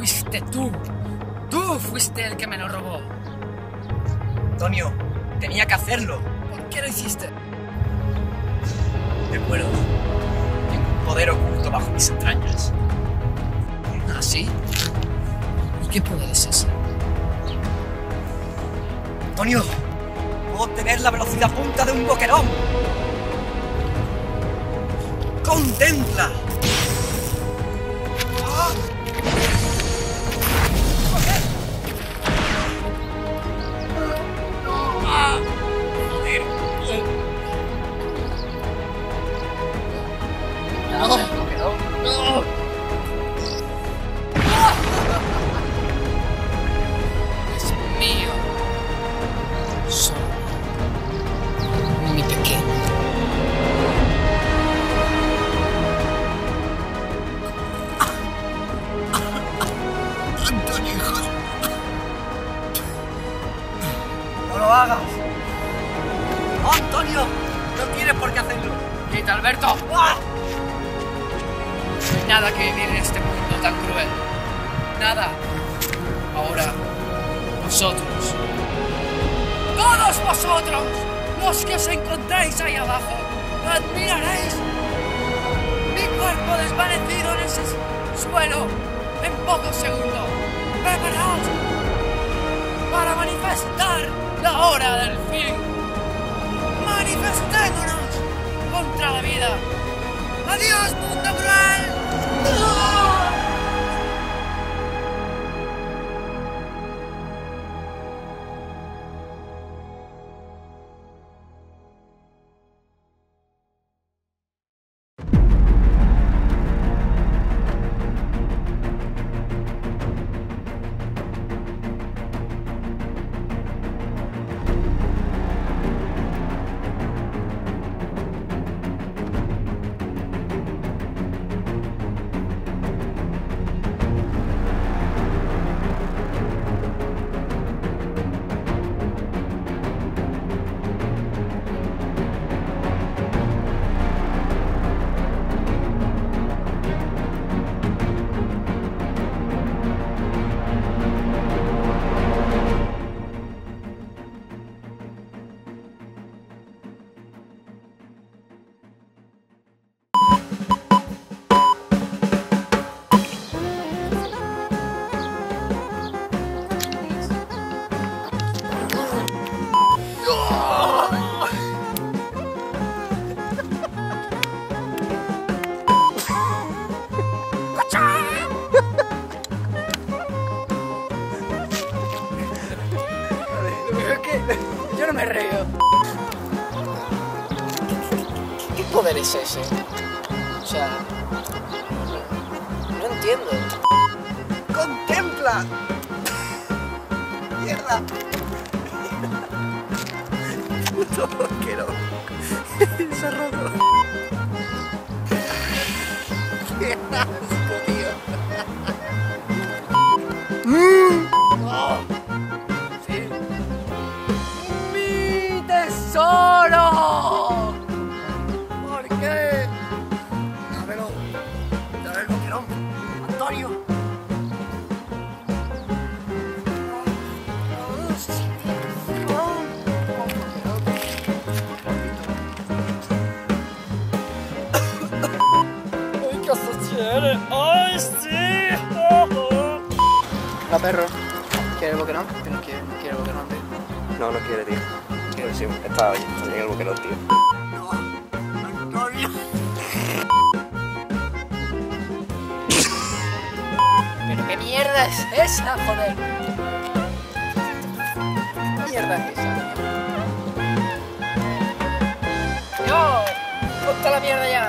Fuiste tú. Tú fuiste el que me lo robó. Antonio, tenía que hacerlo. ¿Por qué lo hiciste? Recuerdo. Tengo un poder oculto bajo mis entrañas. ¿Ah, sí? ¿Y qué poder es ese? Antonio, puedo obtener la velocidad punta de un boquerón. ¡Contempla! ¡Ah! Es mío. Solo. Mi pequeño. Antonio, hijo. No lo hagas. ¡Oh, Antonio! No tienes por qué hacerlo. ¡Quita, Alberto! ¡Ah! No hay nada que vivir en este mundo tan cruel. Nada. Ahora, vosotros. ¡Todos vosotros! Los que os encontráis ahí abajo. ¡Admiraréis mi cuerpo desvanecido en ese suelo en pocos segundos! ¡Preparaos para manifestar la hora del fin! ¡Manifestémonos contra la vida! ¡Adiós, mundo cruel! Yo no me río. ¿Qué poder es ese? O sea, no entiendo. ¡Contempla! ¡Mierda! Puto boquero. Se ha roto. ¡Qué asco, tío! ¡Oh! ¡Sí! ¡Mi tesoro! ¿Por qué? Dámelo. Dame el boquerón. Antonio. ¡Ay, qué sucede! ¡Ay, sí! La perro. ¿Quiere el boquerón? Que no quiere el boquerón, tío. No, no quiere, tío. Pero sí, está bien el boquerón, tío. No. Antonio. ¿Pero qué mierda es esa, joder? ¿Qué mierda es esa? ¡Yo! ¡Ponte la mierda ya!